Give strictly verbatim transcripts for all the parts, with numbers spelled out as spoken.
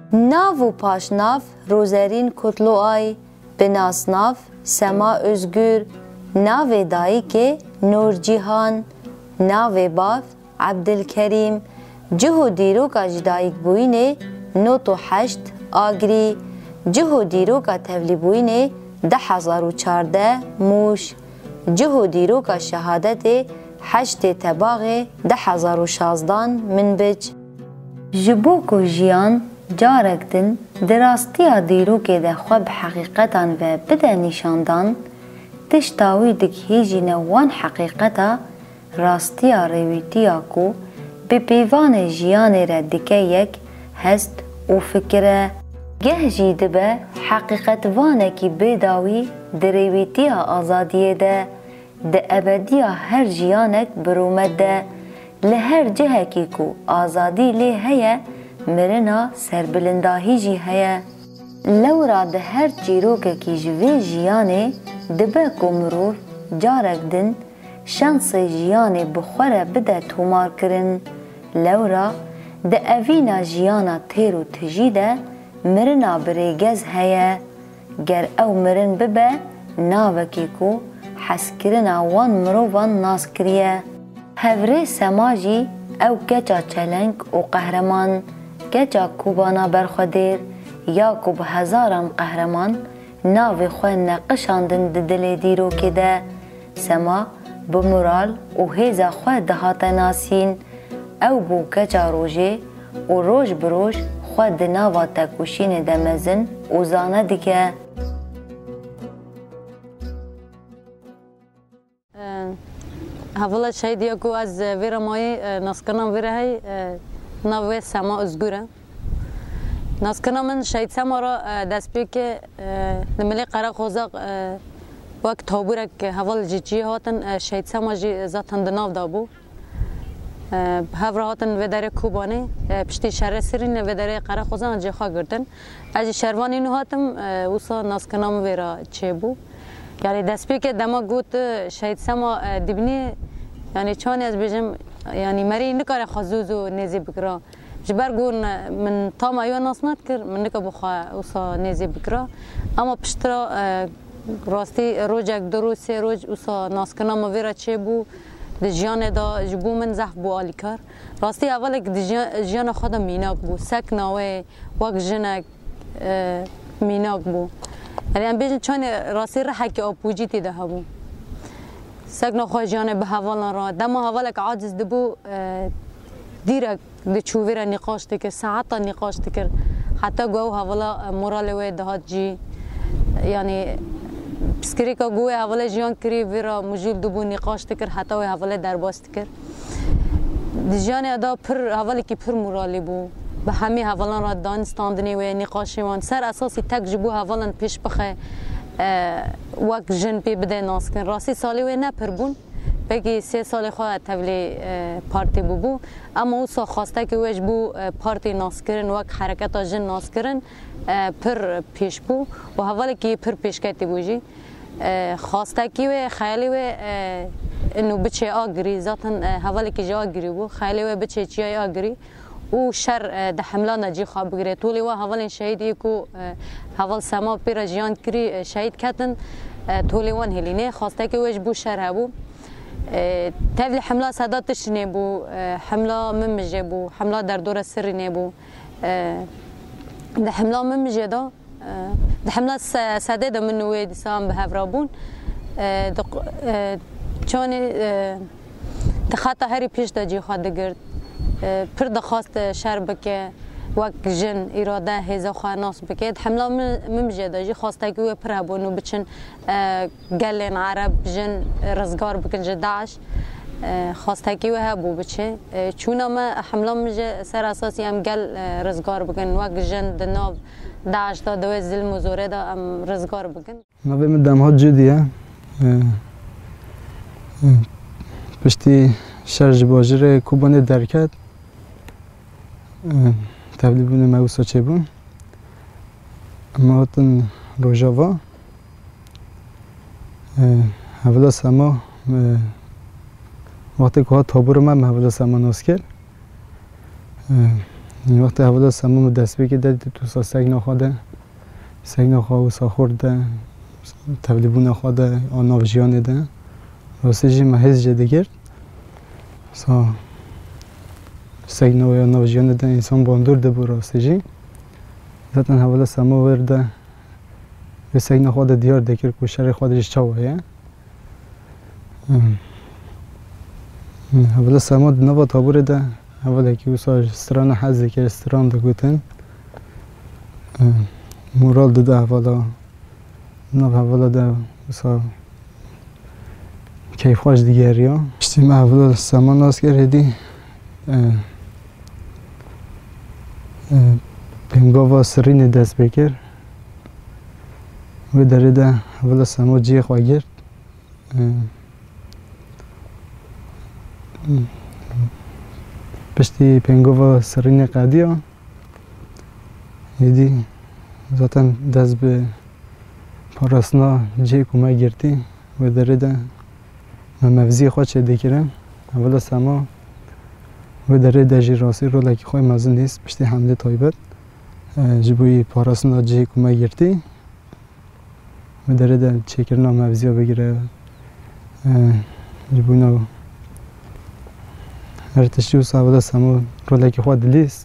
ناو و پاشناف روزرین کتلوآی بناسناف سما özgür ناو دایک نور جیهان ناو باف عبدالکریم جهو دیروکا جدایک بوینه نوت و هشت آگری جهو دیروکا تولی بوینه ده هزار و چارده موش جهو دیروکا شهادت هشت تباغ ده هزار و شازدان من بج جبوکو جیان جارکتن دراستی دیروک ده خواب حقیقتان و بده نشاندان تشتاوی دک هیجی نوان حقیقتا راستی رویتیا کو به پیوان جیان را دکه یک هست و فکره گه جیده به حقیقت وانه کی بداوی درویتیا آزادیه ده ده ابدیا هر جیانک برومد ده لهر جهه کی کو آزادی لی هیا مرنا سربلنداهی جی هیا لورا ده هر چیروکه کی جوی جیانه دبه کمرور جارک دن شانس جیانه بخوره بده تومار کرن لورا ده اوینا جیانا تیرو تجیده مرنا بریگز هیا گر او مرن ببه ناوکی کو حس کرنا وان مرووان ناس کریه هفره سماجی او گجا چلنگ و قهرمان گجا کوبانا برخودیر یا کوب هزاران قهرمان ناوی خواه نقشاندن دل دیرو که ده سما بمورال و هیزا خواه دهات ناسین او بو گجا روژه و روش بروش خواه دناوا تکوشین دمزن و زانه دیگه هفله شاید یکو از ویرا مای ناسکنم ویرا های ناوی سما özgür'e ناسکنم من شاید سما را دست بی که نملی قرق خوزاق وقت تابورک هفل جیجی هاتن شاید سما جی زاتن دناو دابو هفره هاتن وداره کوبانه پشتی شهر سرین وداره قرق خوزان جی خواه گردن از شهروانی نو هاتم وصا ناسکنم ویرا چه بو یعنی دست بی که دما گوت شاید سما دبنی یعنی چانی از بیجم یعنی مری نکاره خزوز و نیزی بکرا جبر گون من تام ایوان ناسمت کر من نکا بخوا اوسا نیزی بکرا اما پشترا راستی روزک درو سه روز اوسا ناسکنا مویرا چه بو دی جیان دا جبو من زحف بو آلی کار راستی اول که دی جیان خودم میناک بو سک ناوه وک جنک میناک بو یعنی ام بیجن چانی راستی رحکی آپوجی تیده ها بو سگنا خواه جانه به حوالا را دما حوالا که عاجز دبو دیرک دی چووی را نقاش تکر ساعتا نقاش تکر حتی گوه حوالا مورال وی دهات جی یعنی بسکری که گوه حوالا جیان کری وی را مجول دبو نقاش تکر حتی وی حوالا درباز تکر دی جانه ادا پر حوالا که پر مورالی بو به همه حوالا را دانستاندنی و نقاشی وان سر اساسی تک جبو حوالا پیش بخه وقت جن پی بده ناس کن راستی سالی و نه پر بون بگی سه سال خواه تولی پارتی بو بو اما او سا خواسته که ویش بو پارتی ناس کرن وقت حرکت جن ناس کرن پر پیش بو و حوالی که پر پیش کتی بوجی خواسته که و خیالی و انو بچه آگری ذاتن حوالی که جا آگری بو خیالی و بچه چیای آگری او شر ده حمله نجی خواب بگیره طولی و حوال شهیدی کو حوال سما پیرا جیان کری شهید کتن طولی وان هلینه خواسته که ویش بو شر هبو تفلی حمله صدا تشنه بو حمله ممجه بو حمله در دور سری نبو ده حمله ممجه دا ده حمله ساده دا منو وی دیسان به هفرابون چون دخاطه هری پیش دا جی خواه دگرد پر دخواست شر بکه وقت جن اراده هزا خواه ناس بکه حمله ممجده جی خواسته که پر هبونو بچن گلین عرب جن رزگار بکن جه داعش خواسته که هبو بچه چون اما حمله ممجه سر اساسی هم گل رزگار بکن وقت جن دناب داعش دا دوی ظلم و زوره دا هم رزگار بکن ما بیم دمها جدیه پشتی شرج باجر کوبانه درکت تبلیغ بونه موسا چه بون اما هاتن روژاوا اولا سما وقتی که ها تابور من اولا سما ناس کرد وقتی حوالا سما دست بگی دادی تو سا سگ نخواده سگ نخواه و سا خورده تبلیبو نخواده آناف جیانه ده راستی جی محیز جده گرد سا سگ نو یا ناف جیانه ده انسان باندور ده بو راستی جی ذاتن حوالا سما ورده به سگ نخواده دیار دکر که شر خودش چاوه حوالا سما نوا تابور ده اولا که اوسا استران حزی که استران ده گوتن مورال ده ده اولا نو اولا ده اوسا کیف خوش دیگری ها پشتی ما اولا سما ناس کردی پنگاوا سرین دست بکر و داره ده اولا سما جی خواه گرد پشتی پنگاوا سرین قدی ها یدی ذاتن دست به پاراسنا جی کمه گرتی و داره ده من مفزی خود چه دکرم اولا سما و داره ده جی راسی رو لکی خواه مزن نیست پشتی حمله تایبت جبوی پاراسنا جی کمه گرتی و داره ده چه کرنا مفزی ها بگیره جبوی نو هر تشتی و ساولا سما رو لکی خواه دلیست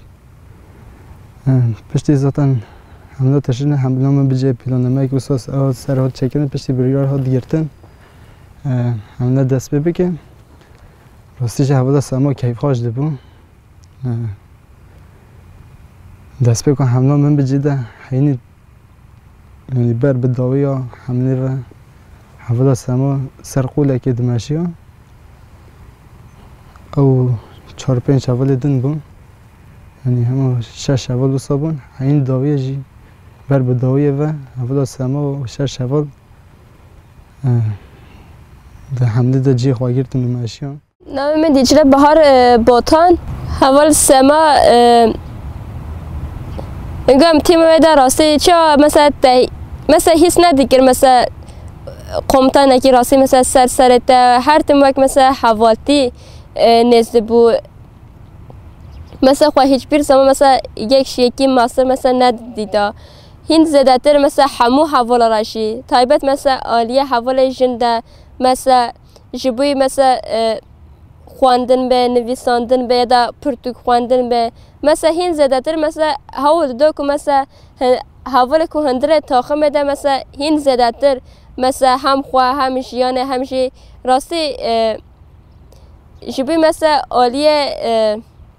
پشتی ذاتن حمله تشنه حمله ما بجای پیلانمه که اساس آد سر ها چکنه پشتی بریار ها دیگرتن حمله دست ببکه راستیش حوالا سما کیف خواهش ده بو دست بکن حمله من بجیده حینی یعنی بر بداوی ها حمله و حوالا سما سرقوله که دمشی ها او چهار پنج حواله دن بون یعنی همه شش حوال بسا بون این داویه جی بر بداویه و حوالا سما و شش حوال ده حمله ده جی خواه گرتن دمشی ها نام من دیجره بهار بوتان حوال سما انگام تیم ویده راستی چه مثلا مثلا هیچ ندیگر مثلا قمتا نکی راستی مثلا سر سرت هر تیم وقت مثلا حوالتی نزد بو مثلا خواه هیچ بیر زمان مثلا یک شیکی ماستر مثلا ندیده هین زدتر مثلا همو حوال راشی تایبت مثلا آلیه حوال جنده مثلا جبوی مثلا خواندن به نویساندن به یا دا پرتوک خواندن به مثلا هین زدتر مثلا هاو دو که مثلا حوال که هندره تاخم ده مثلا هین زدتر مثلا هم خواه هم جیانه هم جی راستی جبوی مثلا آلیه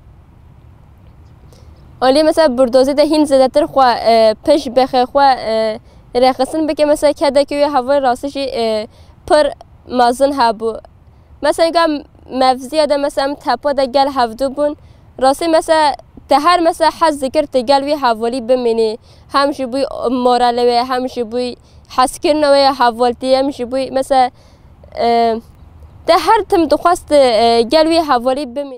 آلیه مثلا بردازی ده هین زدتر خواه پش بخه خواه رخصن بکه مثلا کده که حوال راستشی پر مازن هبو مثلا اینگاه مفزی ده مثلا تپا ده گل هفدو بون راستی مثلا ده هر مثلا حس ذکر ده گل وی حوالی بمینی همشی بوی مورالوی همشی بوی حس کرنوی حوالتی همشی بوی مثلا ده هر تم دخواست گل وی حوالی بمینی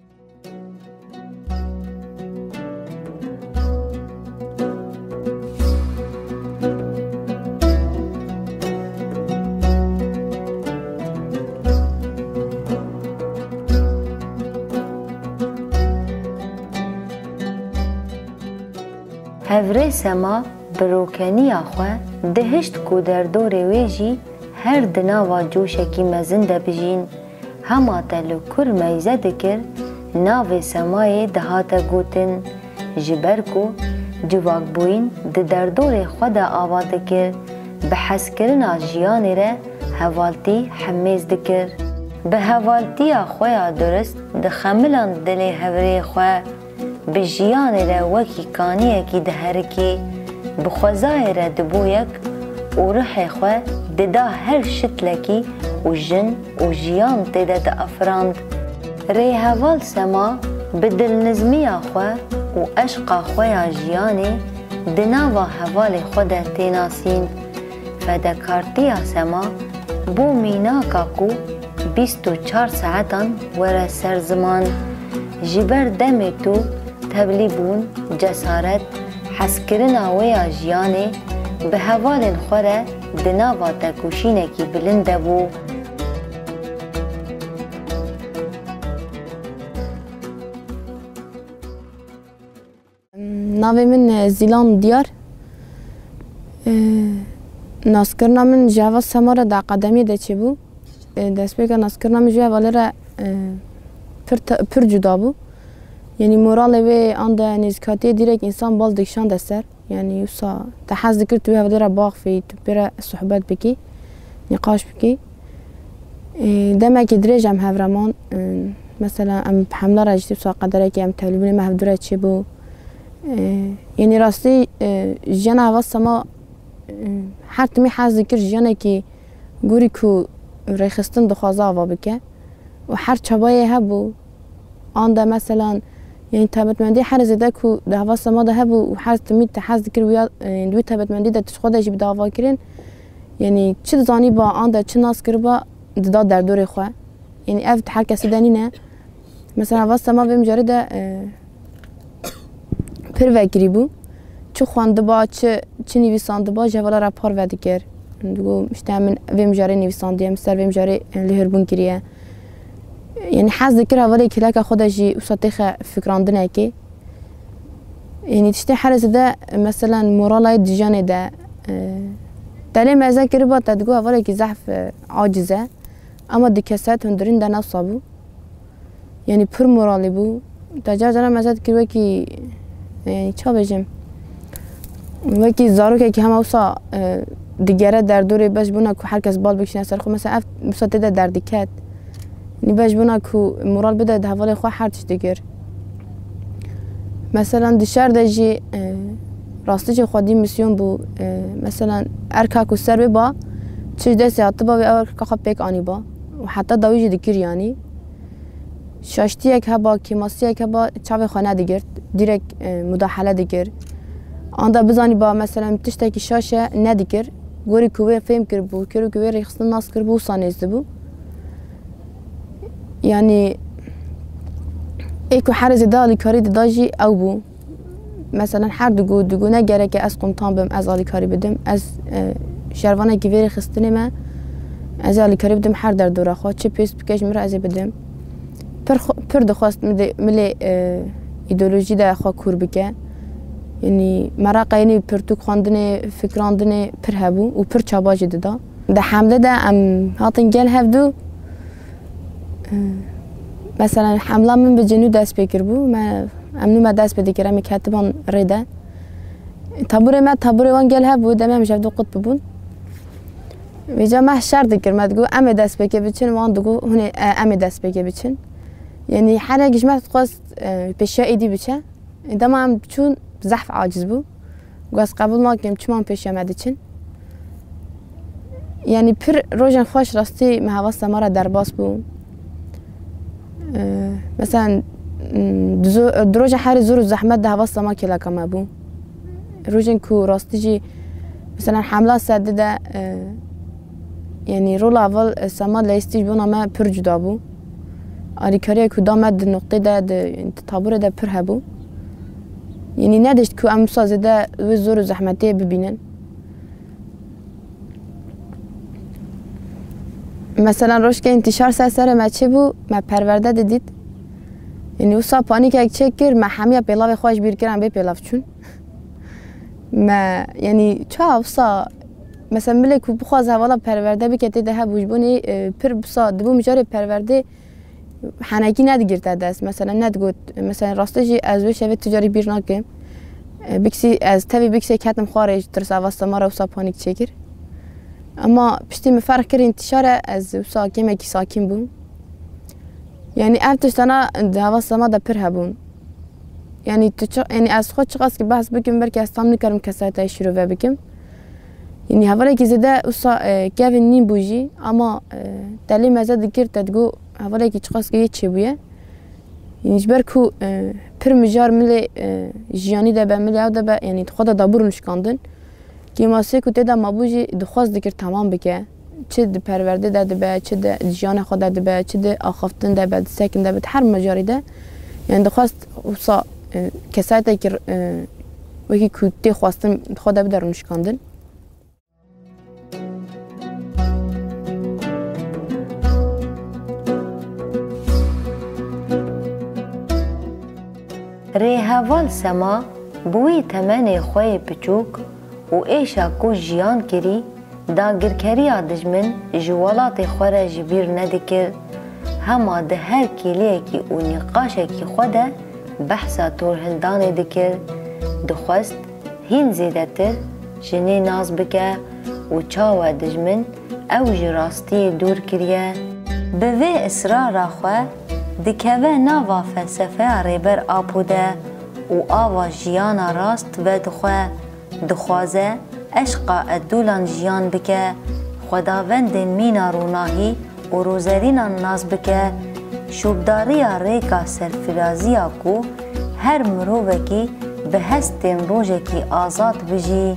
هفره سما بروکنی آخواه دهشت کو در دور ویجی هر دناوا جوشکی مزنده بجین هما تلو کر میزه دکر ناو سمای دهاتا گوتن جبرکو جواک بوین ده در دور خود آوا دکر به حس کرنا جیان را حوالتی حمیز دکر به حوالتی آخواه درست ده خملان دل هفره خواه به جیان را وکی کانیه کی دهرکی بخوزای را دبویک و روح خواه ددا هر شتلکی و جن و جیان تیده ده افراند ری هوال سما به دل نزمی خواه و عشق خواه جیانی دناوا هوال خود تیناسین فدکارتی سما بو میناکا کو بیست و چار ساعتان ور سر زمان جبر دم تو تبلیبون جسارت حسکرنا ویا جیانه به هوال خوره دناوا تکوشینه کی بلنده بو ناوی من زیلان دیار ناسکرنا من جواب سماره دا قدمی ده چی بو دست بگه ناسکرنا من جواب ولی را پر, پر جدا بو یعنی مورال و آن ده نزکاتی دیرک انسان بال دکشان دستر یعنی یوسا تحز دکر توی ولی را باغ فی تو برا صحبت بکی نقاش بکی دمه که دریج هم هفرمان مثلا ام حمله را جدی بسا قدره که ام توليبون مهدوره چی بو یعنی راستی جن هواست ما هر تمی حز دکر جنه که گوری کو ریخستن دخوازه آوا بکه و هر چبایی هبو آن ده مثلا یعنی تابتمندی هر زده کو ده هواست ما ده هبو و هر تمی تحز دکر ویا دوی تابتمندی ده تشخوده جی بده آوا کرن یعنی چه زانی با آن ده چه ناس کر با ددا در دور خواه یعنی اف هر کسی دنی نه مثلا هواست ما بیم جاره ده پر وگری بو چه خوانده با چه چه نویسنده با جوالا را پار ودی کر دگو işte من ویم جاره نویسندیم سر ویم جاره لهربون کریه یعنی حز دکر حوالی کلاک خودشی وسطیخ فکراندنه کی یعنی تشتی حرز ده مثلا مورالای دیجانه ده دلی مزه کری با تدگو حوالی که ضعف عاجزه اما دکسات هندرین ده نصابو یعنی پر مورالی بو تجار جانا مزه کری که یعنی چه بجم وکی زارو که همه اوسا دیگره در دوری بش بونا که هر کس بال بکشنه سر خو مثلا اف بساته ده در دیکت نی بش بونا که مورال بده ده حوالی خو هر تش دیگر مثلا دشار ده جی راستی جی خودی میسیون بو مثلا ارکا کو سر با چه دسته حتی با اول که خب پیک آنی با و حتی داوی جی دیگر یعنی شاشتی یک هبا کیماسی یک هبا چاو خانه دیگر دیرک مداخله دیگر آن دا بزنی با مثلا تشتکی شاشه ندیگر گوری کوی فهم کر بو کر کوی ریخستن ناس کر بو سانیز بو یعنی ایکو حرز دالی کاری داجی او بو مثلا هر دگو دگو نگره که از قمتان بم از آلی کاری بدم از شروانه که وی ریخستنی ما از آلی کاری بدم هر در دوره خواه چه پیست بکش مرا ازی بدم پر خو پر دخواست ملی ایدئولوژی دا خواه کور بکه یعنی مراقع یعنی پرتوک خواندن فکراندن پر هبو و پر چاباجی دادا ده حمله ده ام هاتن گل هفدو مثلا حمله من به جنو دست بکر بو ما امنو ما دست بده کرم کاتبان ریده تابوره ما تابوره وان گل هبو دم هم جفدو قط ببون ویجا ما شرط کر ما دگو ام دست بکه بچن وان دگو هونه ام دست بکه بچن یعنی هر گجمه خواست پیشا ایدی بچه دم هم چون ضعف عاجز بو گاز قبول ناکم چمان پیش آمده چن یعنی پر روزن خوش راستی مهواست ما را در باس بو مثلا دروج حر زور زحمت ده هواست ما کلا کما بو روزن کو راستی جی مثلا حمله ساده ده یعنی رول اول سما لیستیج بونا ما پر جدا بو آری کاری کو دامد نقطه ده تابور ده پر هبو یعنی نداشت که ام سازده و زور و زحمتی ببینن مثلا روش که انتشار سر ما چه بو ما پرورده دیدید یعنی اوسا پانیک یک چک کر ما همه پیلاو خواهش بیر کرم به پیلاو چون ما یعنی چه اوسا مثلا ملک بخواز حوالا پرورده بکتی ده بوجبونی پر بسا دبو مجاری پرورده حنکی ندگیرته دست مثلا ندگوت مثلا راستجی از وی شوید تجاری بیر ناکم بکسی از تاوی بکسی کتم خارج ترس آواستا ما را وسا پانیک چکر اما پشتی مفرق کر انتشار از وسا کمی که ساکین بون یعنی افتشتانا آواستا ما دا پر هبون یعنی یعنی از خود چقاس که بحث بکم برکه از تام نکرم کسایت های شروع بکم یعنی حوالی که زده وسا گوین نیم بوجی اما دلی مزه دکر تدگو حوالی که چقاس که یه چه بویه یعنی جبر کو پر مجار ملی جیانی ده به ملی او ده به یعنی خود دابور نشکاندن که ماسه کو تدا مابوجی دخواست دکر تمام بکه چه ده پرورده ده به چه ده جیان خود ده به چه ده آخافتن ده به سکن ده به هر مجاری ده یعنی دخواست وسا کسایت که وکی کو تی خواستن خود ده به نشکاندن ری هوال سما بوی تمن خوی بچوک و ایشا کو جیان کری دا گرکری دجمن جوالات خوره جبیر ندکر هما ده هر کلیه کی و نقاشه کی خوده بحثا طور هلدان دکر دخواست هین زیده تر جنه ناز بکه و چاوه دجمن او جراستی دور کریه به وی اصرار خواه دکوه ناوا فلسفه ریبر آپوده و آوا جیانا راست و دخواه دخوازه عشقا ادولان جیان بکه خداوند مینا روناهی و روزرینان ناز بکه شوبداریا ریکا سرفرازیا کو هر مرووه کی به هستین روژه کی آزاد بجی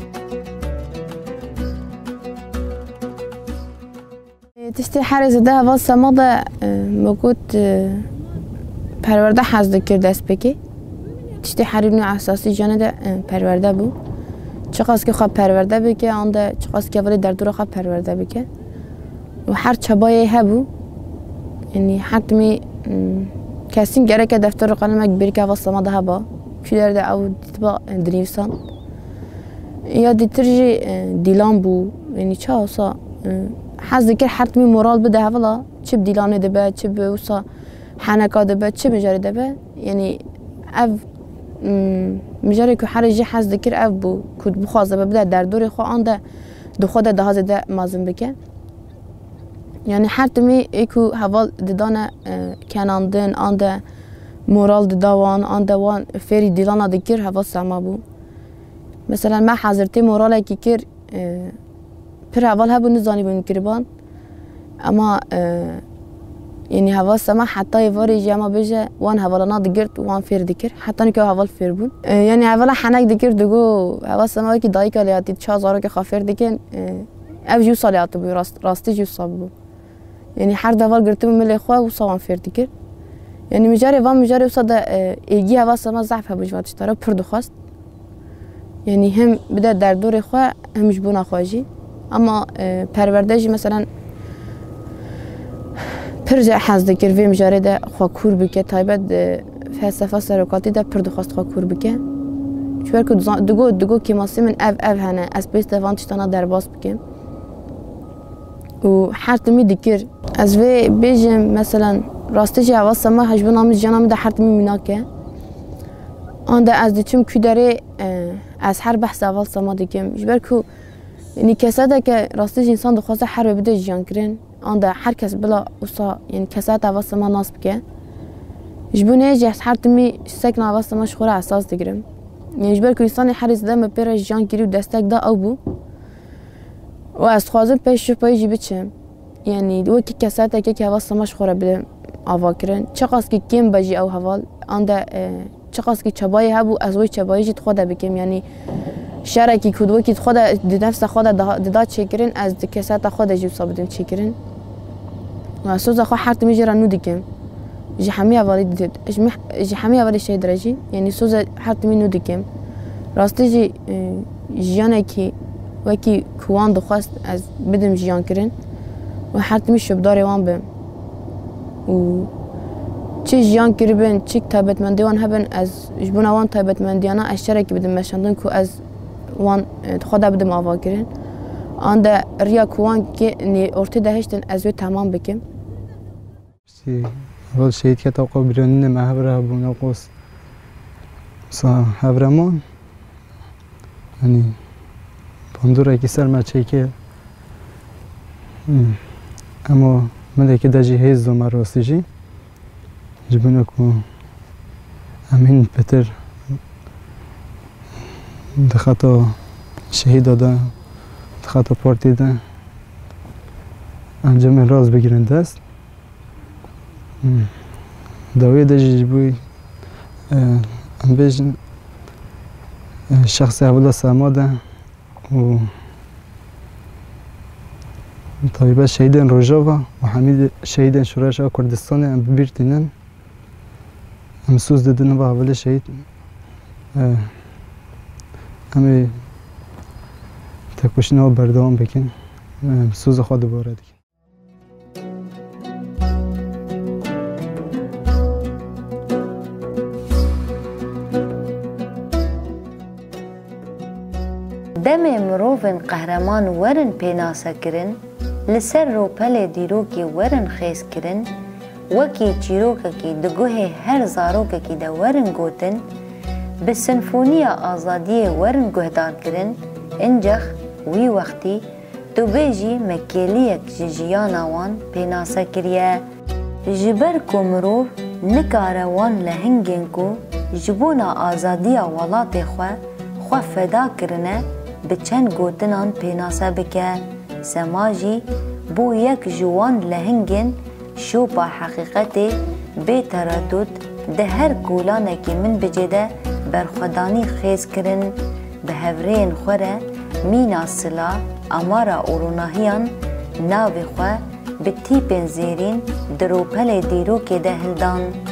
تشتی حرز ده و سماده موجود پرورده حز دکر دست بکی تشتی حریب نوع اساسی جانه ده پرورده بو چقاس که خواب پرورده بکه آن ده چقاس که ولی در دور خواب پرورده بکه و هر چبایی هبو یعنی حتمی کسی گره که دفتر قلمک بری که واسه ما ده هبا کلر ده او دیتبا دریوسان یا دیترجی دیلان بو یعنی چه واسه حز ذکر حتمی مورال بده هفلا چه بدیلانه ده به چه به واسه حنکا ده به چه مجاری ده به یعنی اف مجاری که هر جی حز ذکر اف بو کد بخوازه ببده در دور خو آن ده دو خود ده هزه ده مازن بکن یعنی هر تمی ایکو حوال ددانه کناندن آن ده مورال ددوان آن ده وان فری دیلانه دکر حوال سما بو مثلا ما حضرتی مورال کی کر پر حوال هبو نزانی بون کربان اما یعنی حوال سما حتی واری جمع بجه وان حوالانا دگرد وان فیر دکر حتی نکه حوال فیر بون یعنی حوالا حنک دکر دگو حوال سما که دایی که لیاتی چه هزارو که خافیر دکن او جو سالیاتو بو راست راستی جو سال بو یعنی هر دوال گرتم ملی خواه و سوان فیر دکر یعنی مجاری وان مجاری وصد ایگی حوال سما ضعف هبوش واتش تارا پر دخواست یعنی هم بده در دور خواه همش بونا خواهجی اما پروردهجی مثلا پرجع حز دکر وی مجاری ده خواه کور بکه تایبت فلسفه سرکاتی ده پر دخواست خواه کور بکه چون که دگو دگو کیماسی من اف اف هنه از بیس دوان تشتانا در باز بکم و هر تمی دکر از وی بیجم مثلا راستش اول سما هجبن آمیز جانم ده هر تمی میناکه آن ده از دیچم که داره از هر بحث اول سما دکم جبر که یعنی کسا ده که راستش انسان دخواسته هر بده جان کرن آن ده هر کس بلا اوسا یعنی کسا ده اول سما ناس بکه جبونه جه هر تمی سکن اول سما شخوره اساس دگرم یعنی جبر که انسان هر از ده مپیره جان کری و دستک ده او بو و از خوازم پیش شو پیجی بچم یعنی دو کی کساته که که اول سما شخوره بده آوا کرن چقاس که کم بجی او حوال آن ده چقاس که چبایی هبو از وی چبایی جید خود بکم یعنی شرکی کدوم که خود نفس خود داد چیکرین از کسات خود جو صابدن چیکرین و سوزا خو حرت میجرا نو دکم جهمی اولی دید جهمی اولی شی درجی یعنی سوزا حرت می نو دکم راستی جی جیانه کی وکی کوان دخواست از بدم جیان کرین و حرت می شبداری وان بم و چه جیان کریبن چه تابت من دیوان هبن از جبون وان تابت من دیانا اشتراکی بدم مشاندن کو از وان خدا بدم آوا کرن آن ده ریا کوان که نی ارتی دهشتن از وی تمام بکم سی اول شهید که توقع بیرونی محبره بونه قوس سا هبرمان یعنی پندوره که سر مچه که اما من که دجی هیز دو مراستی جی جبونه کو امین پتر دخطا شهید داده دخطا پارتی ده انجام راز بگیرن دست داوی دجی بوی ام بیشن شخص اولا سما ده و طبیبه شهیدن روژاوا و حمید شهیدن شورش کردستان ام بیرتینن ام سوز دادن و اول شهید همه تکوشنه ها بردوام بکن سوز خود دوباره دیگه دەمێ مرۆڤن قەهرەمان وەرن پێناسەکردن لەسەر ڕۆپەلێ دیرۆکی وەرن خێزکردن وەکی چیرۆکێکی دگوهێ هەر زارۆکێکی دە وەرن گوتن bi sinfoniya azadiyê werin guhdarkirin incix wî wextî tu bê jî mekeliyek ji jiyana wan pênase kiriye ji ber ku mirov nikare wan li hingên ku ji bona azadiya welatê xwe xwe feda kirine bi çend gotinan pênase bike sema jî bû yek ji wan li hingên şopa heqîqetê bê tereddûd di her kûlanekî min bicê de berxwedanî xêz kirin bi hevreyên xwe re mîna sila amara ûronahiyan navê xwe bi tîpên zêrîn di ropelê dîrokê de hildan.